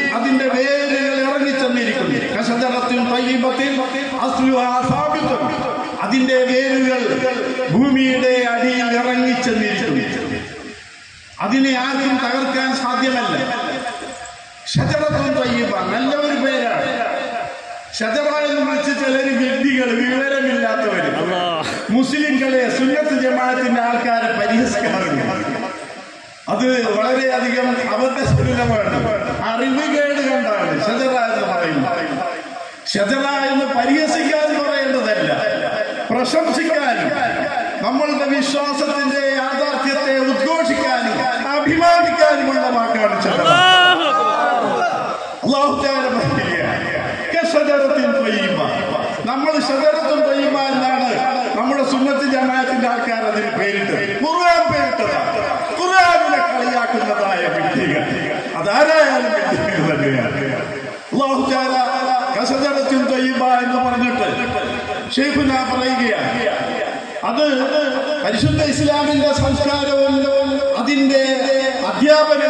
അതിന്റെ വേരുകൾ ഇറങ്ങിച്ചെന്നിരിക്കുന്നു. അതിന്റെ വേരുകൾ ഭൂമിയുടെ അടിയിൽ ഇറങ്ങിച്ചെന്നിരിക്കുന്നു. അതിനെ ആർക്കും തകർക്കാൻ സാധ്യമല്ല. ഷജറത്തുൻ തയ്യിബ, നല്ല ഒരു പേരാണ്. ഷജറ എന്ന് വിളിച്ച് ചിലര് വിഡ്ഢികൾ, വിവരമില്ലാത്തവര് മുസ്ലിങ്ങളെ സുന്നത്ത് ജമാഅത്തിന്റെ ആൾക്കാരെ പരിഹസിക്കാറുണ്ട്. അത് വളരെയധികം അബദ്ധസുലഭമാണ്, അറിവുകേട് കണ്ടാണ് ഷജറ എന്ന് പറയുന്നത്. ഷജറ എന്ന് പരിഹസിക്കാൻ പറയേണ്ടതല്ല, പ്രശംസിക്കാനും നമ്മളുടെ വിശ്വാസത്തിന്റെ യാഥാർത്ഥ്യത്തെ ഉദ്ഘോഷിക്കാനും അഭിമാനിക്കാനുമുള്ള വാക്കാണ് ഷജറ. അല്ലാഹു തആല നമ്മൾ ഷജറത്തുൻ തയ്യിബ എന്നാണ് നമ്മുടെ സുന്നത്ത് ജമാഅത്തിന്റെ ആൾക്കാർ അതിന് പേരിട്ടത്. ഖുർആൻ പേരിട്ടതാണ്. ഖുർആനിനെ കളിയാക്കുന്നതായ വിഡ്ഢികൾ, അതാരായാലും വിഡ്ഢികൾ തന്നെയാണ്. അല്ലാഹു തആല ഷജറത്തുൻ തയ്യിബ എന്ന് പറഞ്ഞിട്ട് ശൈഖുന പറയുകയാണ്. അത് പരിശുദ്ധ ഇസ്ലാമിന്റെ സംസ്കാരവും അതിന്റെ അധ്യാപനവും